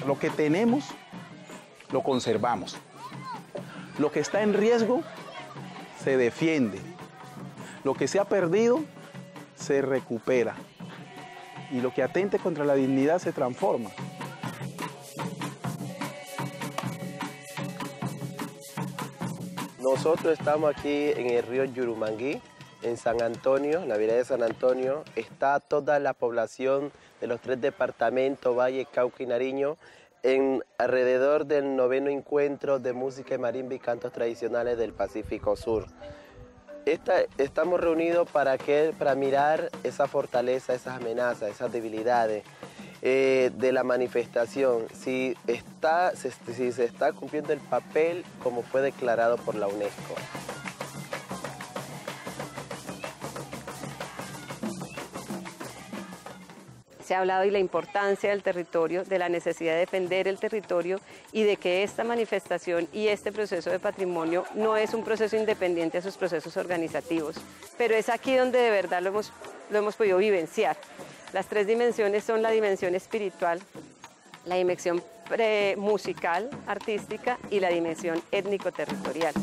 Lo que tenemos, lo conservamos. Lo que está en riesgo, se defiende. Lo que se ha perdido, se recupera. Y lo que atente contra la dignidad se transforma. Nosotros estamos aquí en el río Yurumangui, en San Antonio, en la vereda de San Antonio. Está toda la población de los 3 departamentos, Valle, Cauca y Nariño, en alrededor del 9º encuentro de música de marimba y cantos tradicionales del Pacífico Sur. Estamos reunidos para mirar esa fortaleza, esas amenazas, esas debilidades de la manifestación, si se está cumpliendo el papel como fue declarado por la UNESCO. Se ha hablado de la importancia del territorio, de la necesidad de defender el territorio y de que esta manifestación y este proceso de patrimonio no es un proceso independiente a sus procesos organizativos, pero es aquí donde de verdad lo hemos podido vivenciar. Las 3 dimensiones son la dimensión espiritual, la dimensión musical, artística y la dimensión étnico-territorial.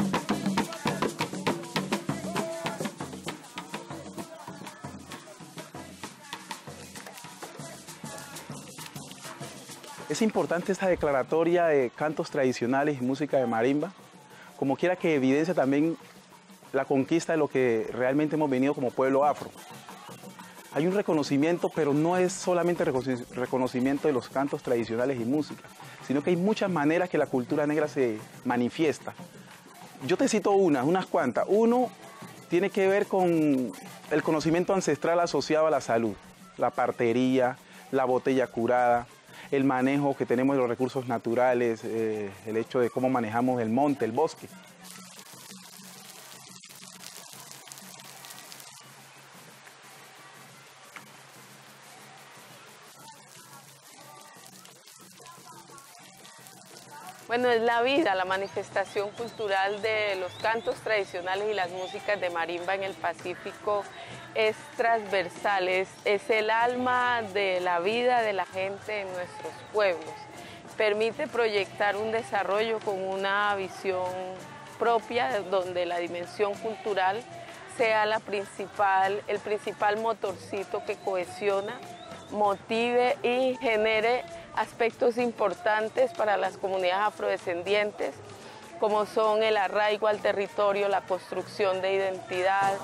Es importante esta declaratoria de cantos tradicionales y música de marimba, como quiera que evidencia también la conquista de lo que realmente hemos venido como pueblo afro. Hay un reconocimiento, pero no es solamente reconocimiento de los cantos tradicionales y música, sino que hay muchas maneras que la cultura negra se manifiesta. Yo te cito unas cuantas. Uno tiene que ver con el conocimiento ancestral asociado a la salud, la partería, la botella curada, el manejo que tenemos de los recursos naturales, el hecho de cómo manejamos el monte, el bosque. Bueno, es la vida, la manifestación cultural de los cantos tradicionales y las músicas de marimba en el Pacífico es transversal, es el alma de la vida de la gente en nuestros pueblos. Permite proyectar un desarrollo con una visión propia donde la dimensión cultural sea el principal motorcito que cohesiona, motive y genere aspectos importantes para las comunidades afrodescendientes, como son el arraigo al territorio, la construcción de identidad.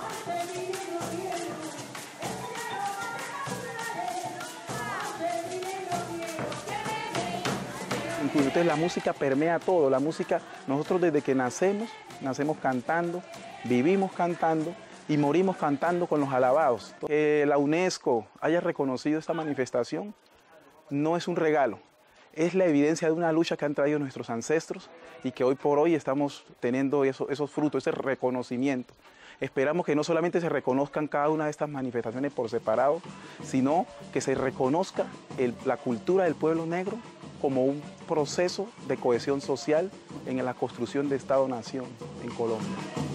Entonces la música permea todo, la música, nosotros desde que nacemos cantando, vivimos cantando y morimos cantando con los alabados. Que la UNESCO haya reconocido esta manifestación no es un regalo, es la evidencia de una lucha que han traído nuestros ancestros y que hoy por hoy estamos teniendo esos frutos, ese reconocimiento. Esperamos que no solamente se reconozcan cada una de estas manifestaciones por separado, sino que se reconozca la cultura del pueblo negro como un proceso de cohesión social en la construcción de Estado-Nación en Colombia.